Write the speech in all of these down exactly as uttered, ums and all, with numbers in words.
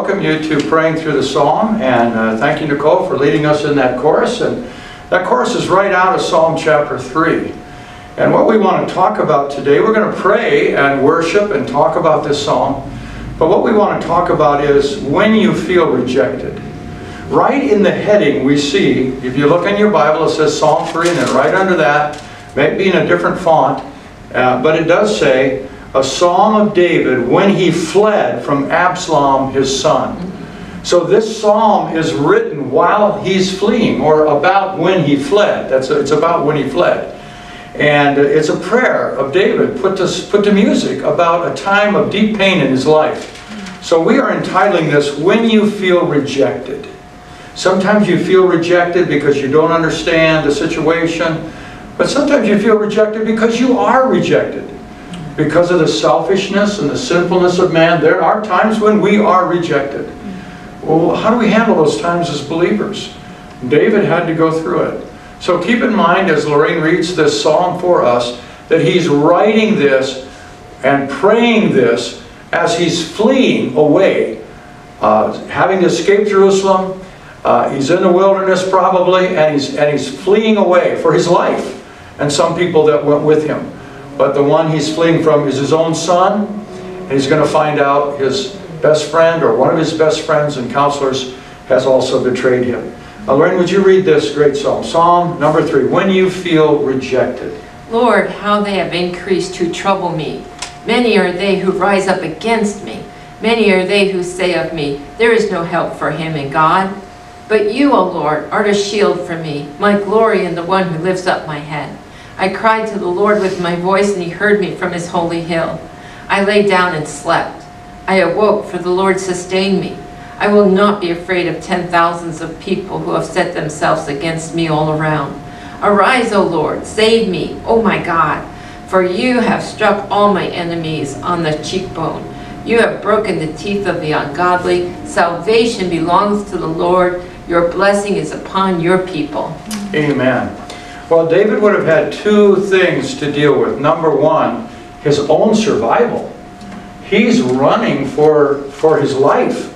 welcome you to praying through the psalm, and uh, thank you, Nicole, for leading us in that chorus. And that chorus is right out of Psalm chapter three. And what we want to talk about today, we're going to pray and worship and talk about this psalm. But what we want to talk about is when you feel rejected. Right in the heading we see, if you look in your Bible, it says Psalm three, and then right under that, maybe in a different font, uh, but it does say, a psalm of David when he fled from Absalom his son. So this psalm is written while he's fleeing, or about when he fled. That's a, it's about when he fled. And it's a prayer of David put to, put to music about a time of deep pain in his life. So we are entitling this, When You Feel Rejected. Sometimes you feel rejected because you don't understand the situation, but sometimes you feel rejected because you are rejected. Because of the selfishness and the sinfulness of man, there are times when we are rejected. Well, how do we handle those times as believers? David had to go through it. So keep in mind, as Lorraine reads this psalm for us, that he's writing this and praying this as he's fleeing away, uh, having to escape Jerusalem. Uh, he's in the wilderness probably, and he's, and he's fleeing away for his life, and some people that went with him. But the one he's fleeing from is his own son, and he's going to find out his best friend, or one of his best friends and counselors, has also betrayed him. Now, Lorraine, would you read this great psalm? Psalm number three, When You Feel Rejected. Lord, how they have increased who trouble me. Many are they who rise up against me. Many are they who say of me, there is no help for him in God. But you, O Lord, art a shield for me, my glory and the one who lifts up my head. I cried to the Lord with my voice, and he heard me from his holy hill. I lay down and slept. I awoke, for the Lord sustained me. I will not be afraid of ten thousands of people who have set themselves against me all around. Arise, O Lord, save me, O my God, for you have struck all my enemies on the cheekbone. You have broken the teeth of the ungodly. Salvation belongs to the Lord. Your blessing is upon your people. Amen. Well, David would have had two things to deal with. Number one, his own survival. He's running for, for his life.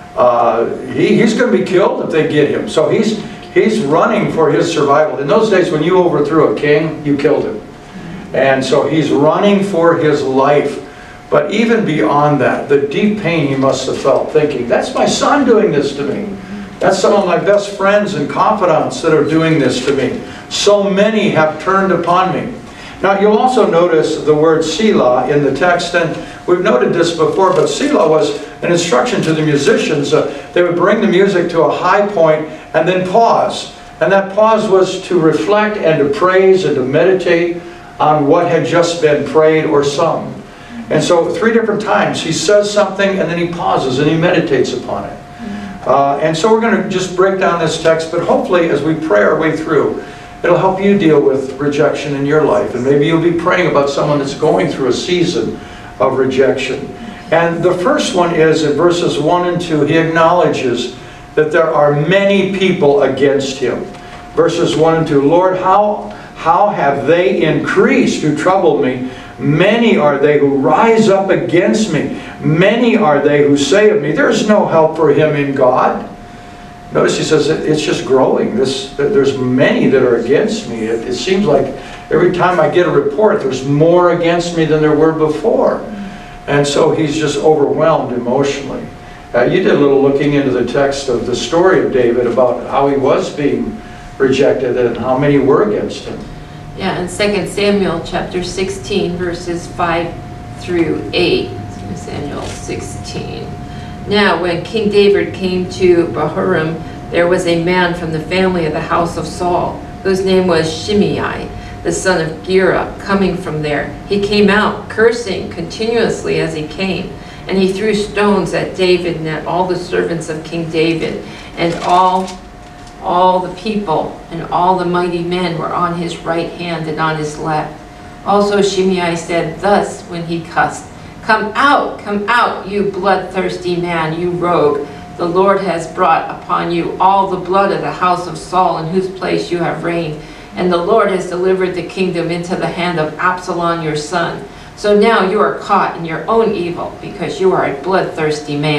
Uh, he, he's going to be killed if they get him. So he's, he's running for his survival. In those days, when you overthrew a king, you killed him. And so he's running for his life. But even beyond that, the deep pain he must have felt, thinking, that's my son doing this to me. That's some of my best friends and confidants that are doing this to me. So many have turned upon me. Now, you'll also notice the word Selah in the text, and we've noted this before, but Selah was an instruction to the musicians. Uh, they would bring the music to a high point and then pause. And that pause was to reflect and to praise and to meditate on what had just been prayed or sung. And so three different times he says something, and then he pauses and he meditates upon it. Uh, and so we're going to just break down this text, but hopefully as we pray our way through, it'll help you deal with rejection in your life. And maybe you'll be praying about someone that's going through a season of rejection. And the first one is in verses one and two, he acknowledges that there are many people against him. Verses one and two, Lord, how, how have they increased who troubled me? Many are they who rise up against me. Many are they who say of me, there's no help for him in God. Notice he says it's just growing. This, there's many that are against me. It, it seems like every time I get a report, there's more against me than there were before. And so he's just overwhelmed emotionally. Uh, you did a little looking into the text of the story of David about how he was being rejected and how many were against him. Yeah, in Second Samuel chapter sixteen, verses five through eight. Second Samuel sixteen. Now, when King David came to Bahurim, there was a man from the family of the house of Saul, whose name was Shimei, the son of Gera, coming from there. He came out, cursing continuously as he came, and he threw stones at David and at all the servants of King David, and all all the people and all the mighty men were on his right hand and on his left. Also Shimei said thus when he cussed, Come out, come out, you bloodthirsty man, you rogue. The Lord has brought upon you all the blood of the house of Saul, in whose place you have reigned. And the Lord has delivered the kingdom into the hand of Absalom your son. So now you are caught in your own evil, because you are a bloodthirsty man.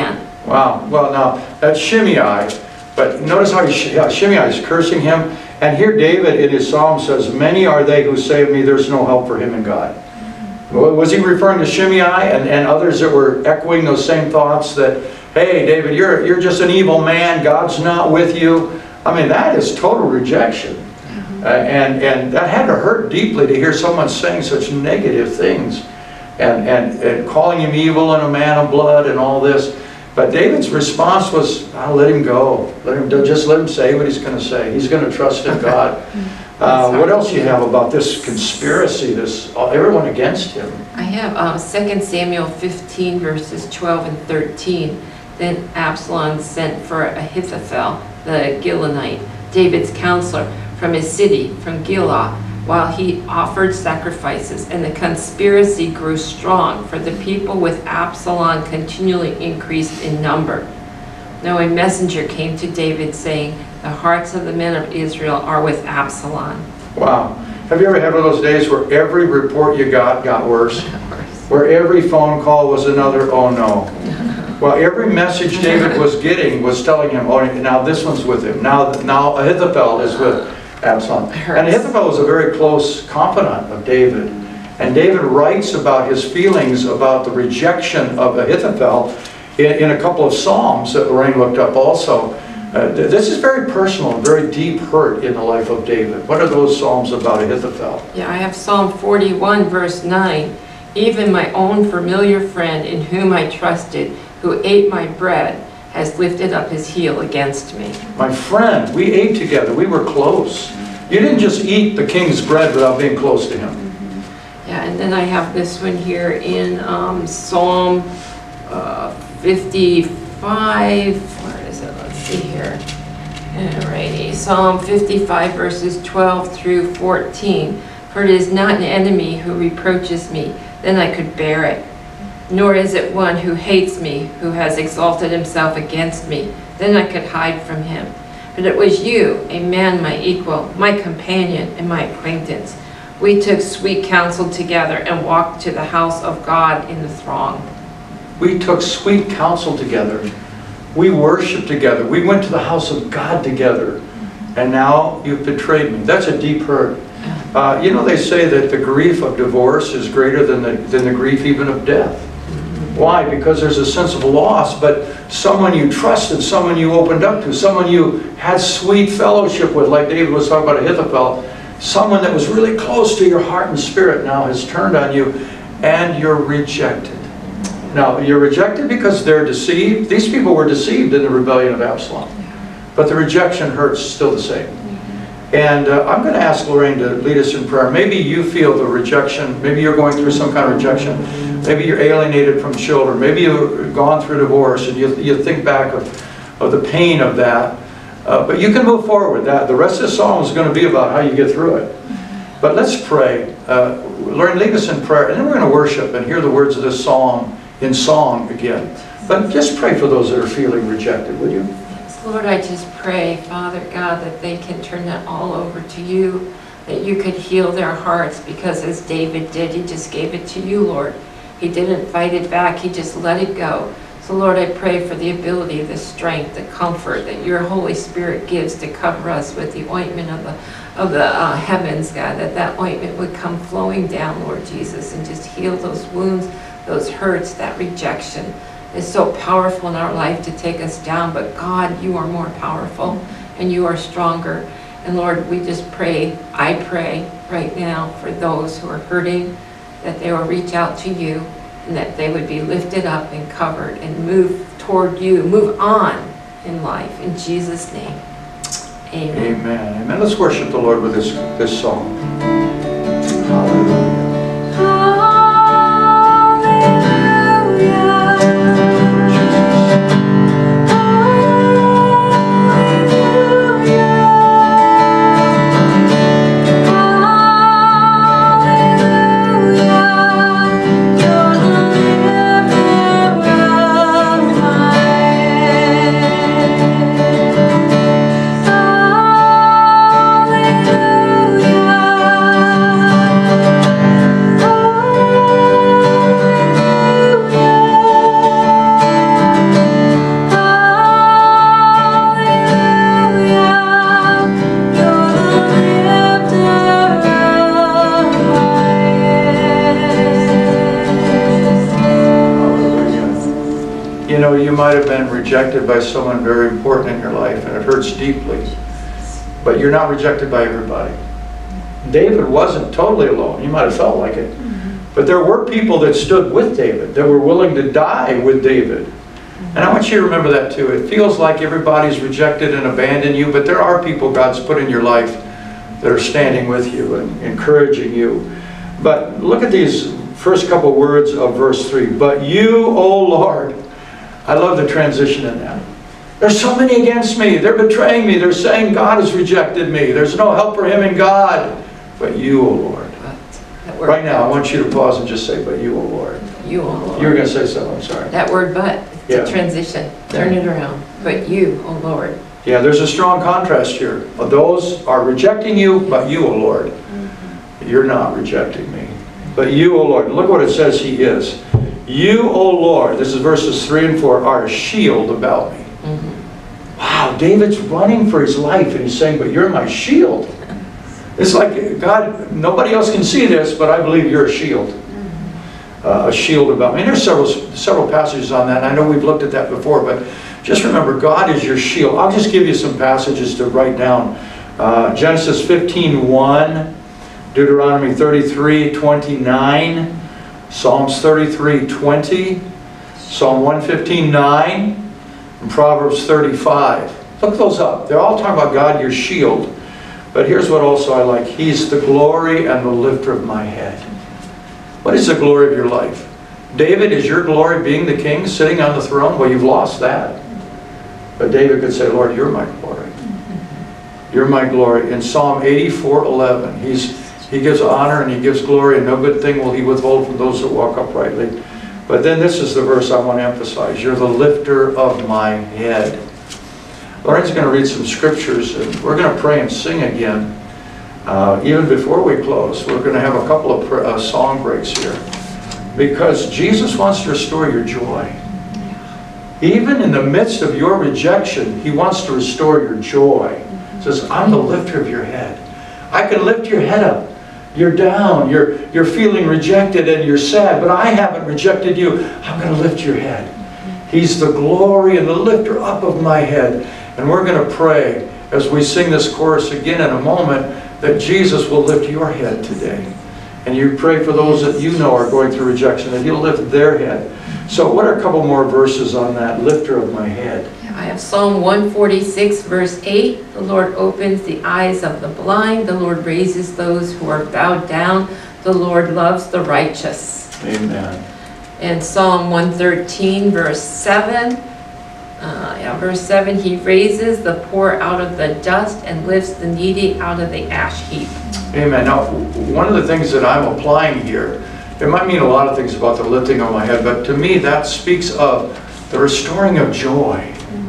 Wow. Well, now, that's Shimei, but notice how, he, how Shimei is cursing him. And here David in his psalm says, many are they who say of me, there's no help for him in God. Was he referring to Shimei and, and others that were echoing those same thoughts that, hey, David, you're, you're just an evil man, God's not with you? I mean, that is total rejection. Mm-hmm. uh, and, and that had to hurt deeply to hear someone saying such negative things and, and, and calling him evil and a man of blood and all this. But David's response was, oh, let him go. Let him, just let him say what he's going to say. He's going to trust in God. Uh, what else do you have about this conspiracy, this everyone against him? I have uh, Second Samuel fifteen, verses twelve and thirteen. Then Absalom sent for Ahithophel, the Gilonite, David's counselor, from his city, from Gilah, while he offered sacrifices, and the conspiracy grew strong, for the people with Absalom continually increased in number. Now a messenger came to David, saying, the hearts of the men of Israel are with Absalom. Wow. Have you ever had one of those days where every report you got got worse? Where every phone call was another, oh no. Well, every message David was getting was telling him, oh, now this one's with him. Now, now Ahithophel is with Absalom. And Ahithophel was a very close confidant of David. And David writes about his feelings about the rejection of Ahithophel in, in a couple of Psalms that Lorraine looked up also. Uh, th this is very personal, very deep hurt in the life of David. What are those Psalms about Ahithophel? Yeah, I have Psalm forty-one, verse nine. Even my own familiar friend in whom I trusted, who ate my bread, has lifted up his heel against me. My friend, we ate together. We were close. You didn't just eat the king's bread without being close to him. Mm-hmm. Yeah, and then I have this one here in um, Psalm uh, fifty-five. Where is it? Let's see here. Alrighty, Psalm fifty-five, verses twelve through fourteen. For it is not an enemy who reproaches me, then I could bear it. Nor is it one who hates me, who has exalted himself against me, then I could hide from him. But it was you, a man my equal, my companion, and my acquaintance. We took sweet counsel together and walked to the house of God in the throng. We took sweet counsel together. We worshiped together. We went to the house of God together. And now you've betrayed me. That's a deep hurt. Uh, you know, they say that the grief of divorce is greater than the, than the grief even of death. Why? Because there's a sense of loss, but someone you trusted, someone you opened up to, someone you had sweet fellowship with, like David was talking about Ahithophel, someone that was really close to your heart and spirit now has turned on you, and you're rejected. Now, you're rejected because they're deceived. These people were deceived in the rebellion of Absalom. But the rejection hurts still the same. And uh, I'm going to ask Lorraine to lead us in prayer. Maybe you feel the rejection. Maybe you're going through some kind of rejection. Maybe you're alienated from children. Maybe you've gone through divorce and you, you think back of, of the pain of that. Uh, but you can move forward with that. The rest of the song is going to be about how you get through it. But let's pray. Uh, Lorraine, lead us in prayer. And then we're going to worship and hear the words of this song in song again. But just pray for those that are feeling rejected, would you? Lord, I just pray, Father God, that they can turn that all over to you, that you could heal their hearts, because as David did, he just gave it to you, Lord. He didn't fight it back, he just let it go. So Lord, I pray for the ability, the strength, the comfort that your Holy Spirit gives to cover us with the ointment of the, of the uh, heavens, God, that that ointment would come flowing down, Lord Jesus, and just heal those wounds, those hurts, that rejection. Is so powerful in our life to take us down, but God, you are more powerful and you are stronger. And Lord, we just pray, I pray right now for those who are hurting, that they will reach out to you and that they would be lifted up and covered and move toward you, move on in life. In Jesus' name, amen. Amen. Amen. Let's worship the Lord with this, this song. Hallelujah. Hallelujah. You know, you might have been rejected by someone very important in your life, and it hurts deeply. But you're not rejected by everybody. David wasn't totally alone. You might have felt like it. But there were people that stood with David, that were willing to die with David. And I want you to remember that too. It feels like everybody's rejected and abandoned you, but there are people God's put in your life that are standing with you and encouraging you. But look at these first couple words of verse three. But you, O Lord. I love the transition in that. There's so many against me. They're betraying me. They're saying God has rejected me. There's no help for him in God. But you, O Lord. Right now, I want you to pause and just say, but you, O Lord. You, O Lord. You were going to say something, I'm sorry. That word but, it's Yeah. a transition. Turn it around. But you, O Lord. Yeah, there's a strong contrast here. Those are rejecting you, but you, O Lord. You're not rejecting me. But you, O Lord. Look what it says he is. You, O Lord, this is verses three and four, are a shield about me. Mm-hmm. Wow, David's running for his life, and he's saying, but you're my shield. It's like, God, nobody else can see this, but I believe you're a shield. Uh, a shield about me. And there's several, several passages on that, and I know we've looked at that before, but just remember, God is your shield. I'll just give you some passages to write down. Uh, Genesis fifteen one, Deuteronomy thirty-three twenty-nine, Psalms thirty-three twenty, Psalm one fifteen nine, and Proverbs thirty-five. Look those up. They're all talking about God, your shield. But here's what also I like. He's the glory and the lifter of my head. What is the glory of your life? David, is your glory being the king, sitting on the throne? Well, you've lost that. But David could say, Lord, you're my glory. You're my glory. In Psalm eighty-four eleven, he's, he gives honor and he gives glory, and no good thing will he withhold from those that walk uprightly. But then this is the verse I want to emphasize. You're the lifter of my head. Lauren's going to read some scriptures, and we're going to pray and sing again. Uh, even before we close, we're going to have a couple of uh, song breaks here. Because Jesus wants to restore your joy. Even in the midst of your rejection, he wants to restore your joy. He says, I'm the lifter of your head. I can lift your head up. You're down, you're, you're feeling rejected and you're sad, but I haven't rejected you. I'm going to lift your head. He's the glory and the lifter up of my head. And we're going to pray as we sing this chorus again in a moment that Jesus will lift your head today. And you pray for those that you know are going through rejection, that he'll lift their head. So what are a couple more verses on that lifter of my head? I have Psalm one forty-six verse eight. The Lord opens the eyes of the blind. The Lord raises those who are bowed down. The Lord loves the righteous. Amen. And Psalm one thirteen verse seven. Uh, yeah, verse seven, he raises the poor out of the dust and lifts the needy out of the ash heap. Amen. Now, one of the things that I'm applying here, it might mean a lot of things about the lifting of my head, but to me that speaks of the restoring of joy.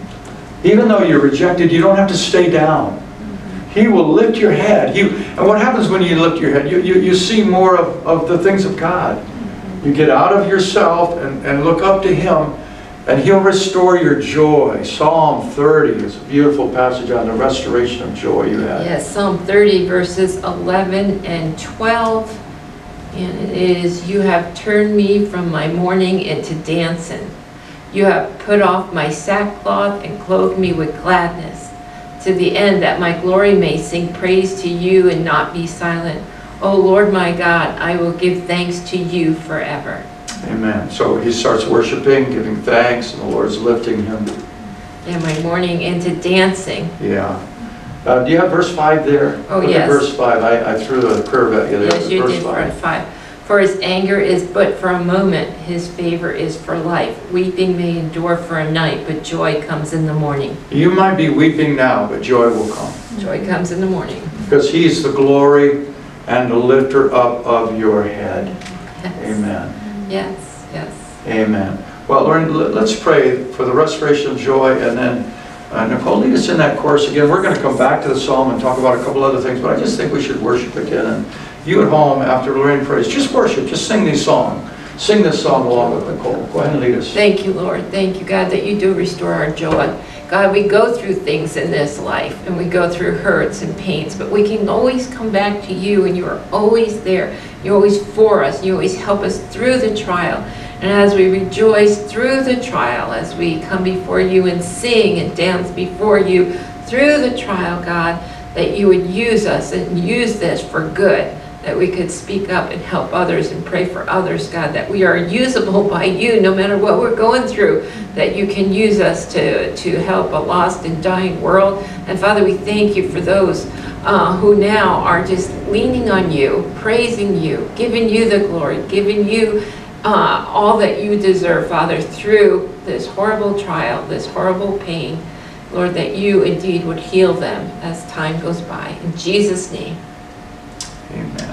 Even though you're rejected, you don't have to stay down. He will lift your head. He, and what happens when you lift your head? You, you, you see more of, of the things of God. You get out of yourself and, and look up to him, and he'll restore your joy. Psalm thirty is a beautiful passage on the restoration of joy you have. Yes, Psalm thirty verses eleven and twelve. And it is, you have turned me from my mourning into dancing. You have put off my sackcloth and clothed me with gladness, to the end that my glory may sing praise to you and not be silent. O Lord my God, I will give thanks to you forever. Amen. So he starts worshiping, giving thanks, and the Lord's lifting him. And my mourning into dancing. Yeah. Uh, do you have verse five there? Oh, Look yes. at verse five. I, I threw a curve at you there. Yes, you verse did, five. verse five. For his anger is but for a moment, his favor is for life. Weeping may endure for a night, but joy comes in the morning. You might be weeping now, but joy will come. Joy comes in the morning. Because he's the glory and the lifter up of your head. Yes. Amen. Yes, yes. Amen. Well, Lauren, let's pray for the restoration of joy, and then uh, Nicole, lead us in that chorus again. We're going to come back to the psalm and talk about a couple other things, but I just think we should worship again. And you at home, after Lorraine prays, just worship, just sing these songs. Sing this song along with Nicole. Go ahead and lead us. Thank you, Lord. Thank you, God, that you do restore our joy. God, we go through things in this life, and we go through hurts and pains, but we can always come back to you, and you are always there. You're always for us. You always help us through the trial. And as we rejoice through the trial, as we come before you and sing and dance before you through the trial, God, that you would use us and use this for good, that we could speak up and help others and pray for others, God, that we are usable by you no matter what we're going through, that you can use us to, to help a lost and dying world. And Father, we thank you for those uh, who now are just leaning on you, praising you, giving you the glory, giving you uh, all that you deserve, Father, through this horrible trial, this horrible pain. Lord, that you indeed would heal them as time goes by. In Jesus' name. Amen.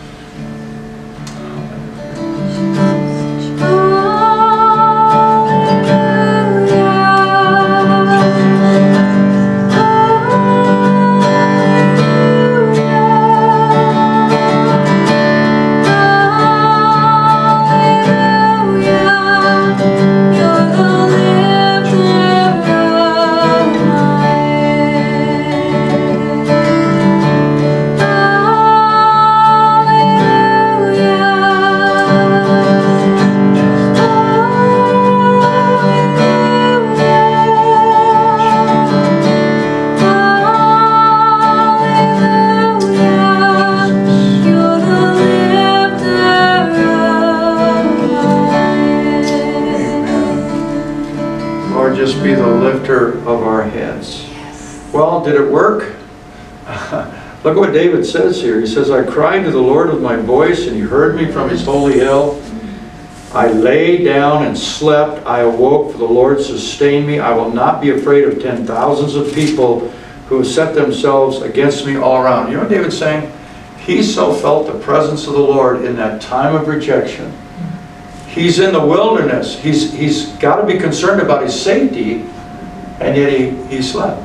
Be the lifter of our heads. Yes. Well, did it work? Look what David says here. He says, I cried to the Lord with my voice, and he heard me from his holy hill. I lay down and slept. I awoke, for the Lord sustained me. I will not be afraid of ten thousands of people who have set themselves against me all around. You know what David's saying? He so felt the presence of the Lord in that time of rejection. He's in the wilderness. He's, he's got to be concerned about his safety, and yet he, he slept.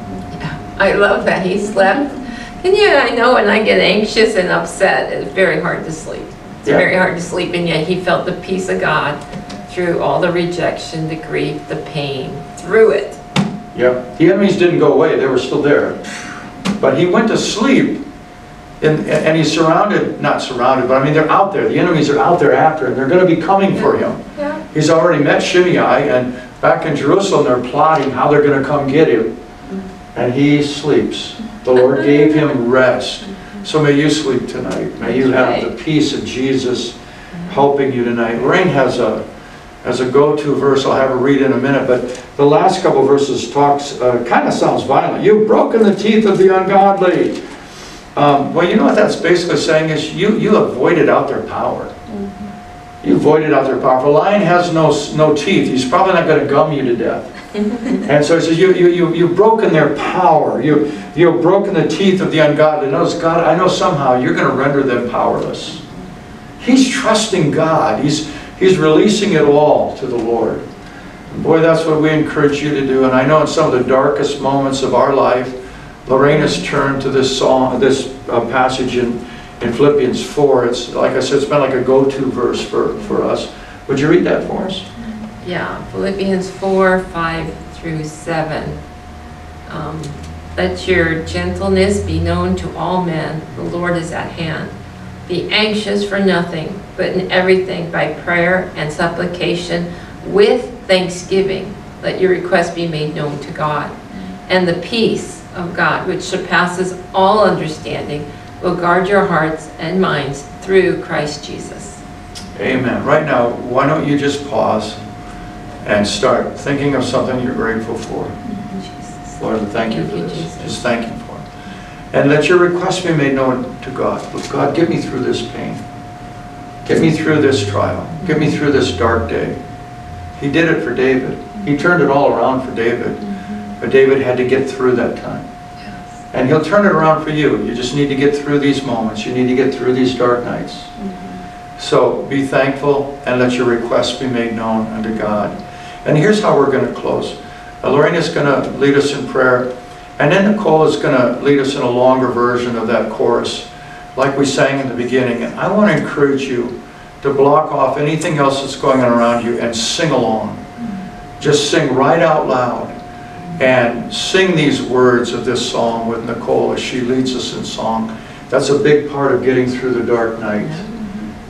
I love that he slept. And yeah, I know when I get anxious and upset, it's very hard to sleep. It's Yeah. very hard to sleep, and yet he felt the peace of God through all the rejection, the grief, the pain, through it. Yep. The enemies didn't go away. They were still there. But he went to sleep. And, and he's surrounded, not surrounded, but I mean they're out there. The enemies are out there after him. They're going to be coming for him. Yeah. He's already met Shimei, and back in Jerusalem they're plotting how they're going to come get him. And he sleeps. The Lord gave him rest. So may you sleep tonight. May you have the peace of Jesus helping you tonight. Lorraine has a, has a go-to verse I'll have her read in a minute, but the last couple verses talks, uh, kind of sounds violent. You've broken the teeth of the ungodly. Um, well, you know what that's basically saying is you, you have voided out their power. Mm-hmm. You voided out their power. If a lion has no, no teeth, he's probably not going to gum you to death. And so he says, you, you, you, you've broken their power. You, you've broken the teeth of the ungodly. Notice, God, I know somehow you're going to render them powerless. He's trusting God. He's, he's releasing it all to the Lord. And boy, that's what we encourage you to do. And I know in some of the darkest moments of our life, Lorraine has turned to this song, this uh, passage in, in Philippians four. It's, like I said, it's been like a go-to verse for, for us. Would you read that for us? Yeah, Philippians four, five through seven. Um, Let your gentleness be known to all men. The Lord is at hand. Be anxious for nothing, but in everything by prayer and supplication with thanksgiving. Let your requests be made known to God. And the peace of God, which surpasses all understanding, will guard your hearts and minds through Christ Jesus. Amen. Right now, why don't you just pause and start thinking of something you're grateful for. Jesus. Lord, thank you Thank for you, this. Jesus. Just thank you for it. And let your request be made known to God. God, get me through this pain. Get me through this trial. Get me through this dark day. He did it for David. He turned it all around for David. But David had to get through that time. Yes. And he'll turn it around for you. You just need to get through these moments. You need to get through these dark nights. Mm-hmm. So be thankful and let your requests be made known unto God. And here's how we're going to close. Now, Lorraine is going to lead us in prayer. And then Nicole is going to lead us in a longer version of that chorus, like we sang in the beginning. And I want to encourage you to block off anything else that's going on around you and sing along. Mm-hmm. Just sing right out loud. And sing these words of this song with Nicole as she leads us in song. That's a big part of getting through the dark night.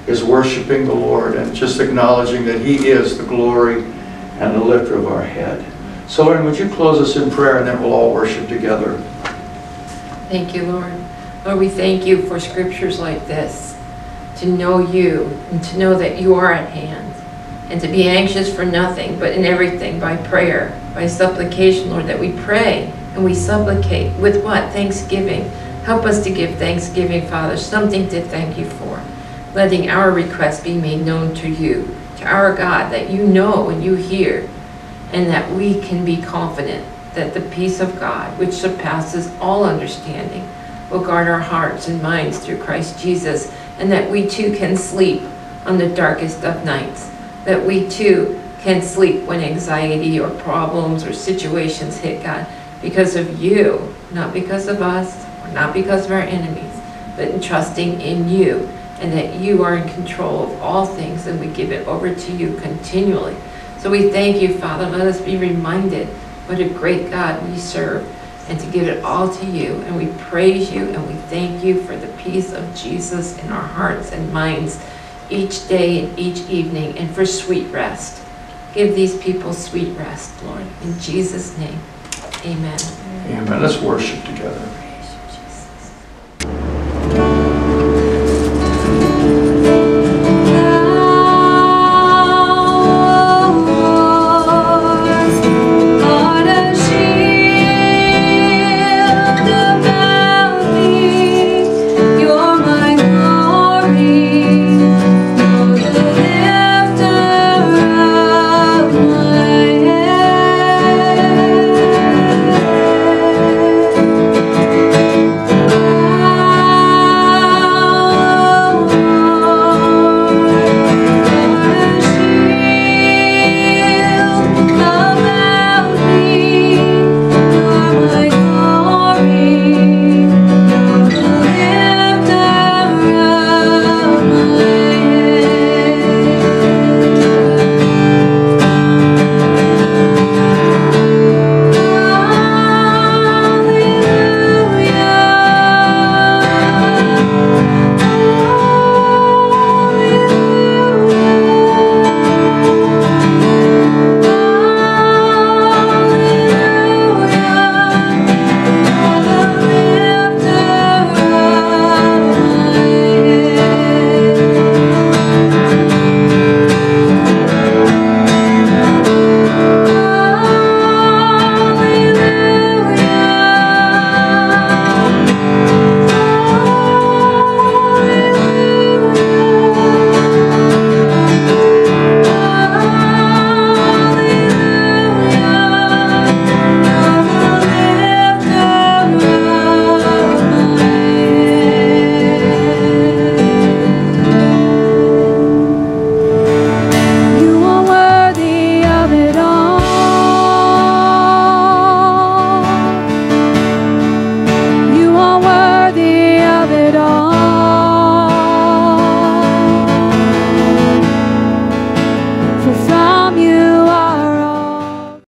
is worshiping the Lord and just acknowledging that He is the glory and the lifter of our head. So Lord, would you close us in prayer, and then we'll all worship together. Thank you, Lord. Lord, we thank you for scriptures like this, to know you and to know that you are at hand, and to be anxious for nothing, but in everything by prayer, by supplication, Lord, that we pray and we supplicate with what? Thanksgiving. Help us to give thanksgiving, Father, something to thank you for, letting our requests be made known to you, to our God, that you know and you hear, and that we can be confident that the peace of God, which surpasses all understanding, will guard our hearts and minds through Christ Jesus, and that we too can sleep on the darkest of nights, that we too can sleep when anxiety or problems or situations hit, God, because of you, not because of us, or not because of our enemies, but in trusting in you, and that you are in control of all things, and we give it over to you continually. So we thank you, Father. Let us be reminded what a great God we serve, and to give it all to you. And we praise you, and we thank you for the peace of Jesus in our hearts and minds each day and each evening, and for sweet rest. Give these people sweet rest, Lord. In Jesus' name, amen. Amen. Let's worship together.